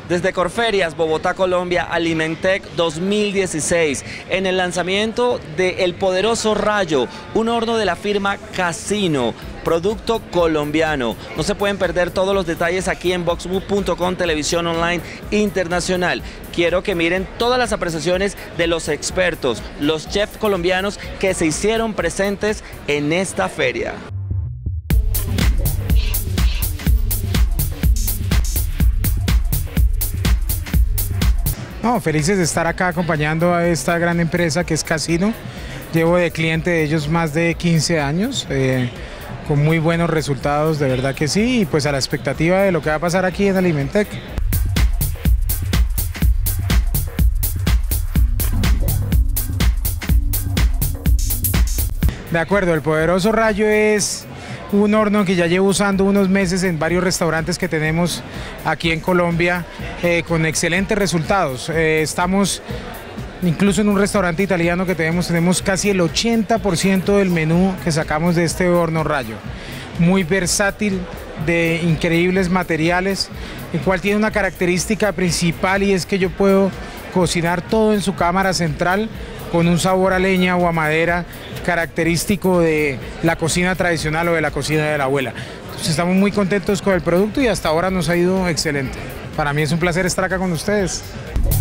Desde Corferias, Bogotá, Colombia, Alimentec 2016, en el lanzamiento de El Poderoso Rayo, un horno de la firma Casino, producto colombiano. No se pueden perder todos los detalles aquí en voxbook.com, televisión online internacional. Quiero que miren todas las apreciaciones de los expertos, los chefs colombianos que se hicieron presentes en esta feria. No, felices de estar acá acompañando a esta gran empresa que es Casino. Llevo de cliente de ellos más de 15 años, con muy buenos resultados, de verdad que sí, y pues a la expectativa de lo que va a pasar aquí en Alimentec. De acuerdo, el Poderoso Rayo es un horno que ya llevo usando unos meses en varios restaurantes que tenemos aquí en Colombia, con excelentes resultados. Estamos incluso en un restaurante italiano que tenemos casi el 80% del menú que sacamos de este horno Rayo. Muy versátil, de increíbles materiales, el cual tiene una característica principal, y es que yo puedo cocinar todo en su cámara central con un sabor a leña o a madera característico de la cocina tradicional o de la cocina de la abuela. Entonces estamos muy contentos con el producto y hasta ahora nos ha ido excelente. Para mí es un placer estar acá con ustedes.